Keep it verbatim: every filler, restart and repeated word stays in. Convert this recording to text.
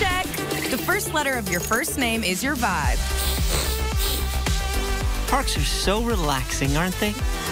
Check. The first letter of your first name is your vibe. Parks are so relaxing, aren't they?